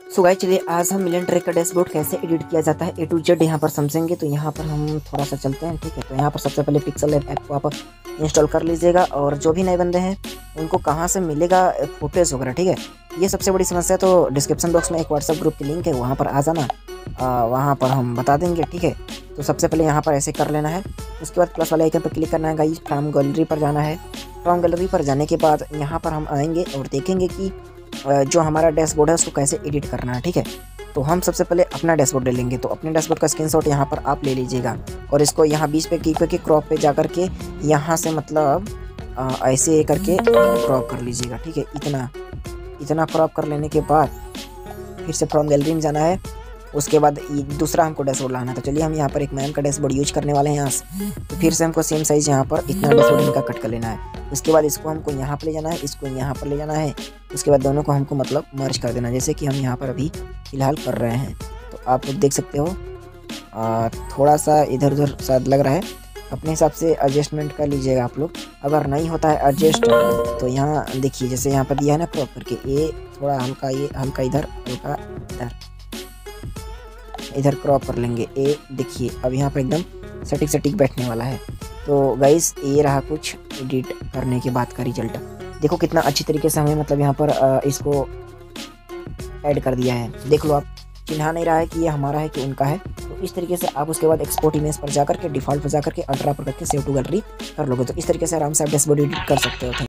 So guys चलिए आज हम मिलियन ट्रैक का डैशबोर्ड कैसे एडिट किया जाता है A to Z यहाँ पर समझेंगे। तो यहाँ पर हम थोड़ा सा चलते हैं, ठीक है। तो यहाँ पर सबसे पहले पिक्सल ऐप को आप इंस्टॉल कर लीजिएगा और जो भी नए बंदे हैं उनको कहाँ से मिलेगा फोटोज़ वगैरह, ठीक है। ये सबसे बड़ी समस्या। तो डिस्क्रिप्शन बॉक्स में एक व्हाट्सअप ग्रुप की लिंक है, वहाँ पर आ जाना, वहाँ पर हम बता देंगे, ठीक है। तो सबसे पहले यहाँ पर ऐसे कर लेना है। उसके बाद प्लस वाले आइकन पर क्लिक करना है गाइस, फ्रॉम गैलरी पर जाना है। फ्रॉम गैलरी पर जाने के बाद यहाँ पर हम आएंगे और देखेंगे कि जो हमारा डैशबोर्ड है उसको कैसे एडिट करना है, ठीक है। तो हम सबसे पहले अपना डैशबोर्ड ले लेंगे। तो अपने डैशबोर्ड का स्क्रीनशॉट यहाँ पर आप ले लीजिएगा और इसको यहाँ 20 पे क्लिक करके क्रॉप पे जा करके यहाँ से मतलब ऐसे करके क्रॉप कर लीजिएगा, ठीक है। इतना क्रॉप कर लेने के बाद फिर से फ्रॉम गैलरी में जाना है। उसके बाद दूसरा हमको डैशबोर्ड लाना है। तो चलिए हम यहाँ पर एक मैम का डैशबोर्ड यूज करने वाले हैं यहाँ से। तो फिर से हमको सेम साइज़ यहाँ पर इतना डैशबोर्ड इनका कट कर लेना है। उसके बाद इसको हमको यहाँ पर ले जाना है, इसको यहाँ पर ले जाना है। उसके बाद दोनों को हमको मतलब मर्ज कर देना, जैसे कि हम यहाँ पर अभी फ़िलहाल कर रहे हैं। तो आप लोग देख सकते हो थोड़ा सा इधर उधर शायद लग रहा है, अपने हिसाब से एडजस्टमेंट कर लीजिएगा आप लोग। अगर नहीं होता है एडजस्ट तो यहाँ देखिए, जैसे यहाँ पर दिया है ना क्रॉप करके, ये थोड़ा हल्का, ये हल्का इधर, हल्का इधर क्रॉप कर लेंगे। ये देखिए अब यहाँ पर एकदम सटीक बैठने वाला है। तो गाइस ये रहा कुछ एडिट करने के बाद का रिजल्ट। देखो कितना अच्छी तरीके से हमें मतलब यहाँ पर इसको ऐड कर दिया है। देख लो आप, चिन्हा नहीं रहा है कि ये हमारा है कि उनका है। तो इस तरीके से आप उसके बाद एक्सपोर्ट इमेज पर जाकर के डिफ़ॉल्ट पर जाकर के अल्ट्रा पर करके सेव टू गैलरी कर लोगे। तो इस तरीके से आराम से आप डैशबोर्ड एडिट कर सकते हो।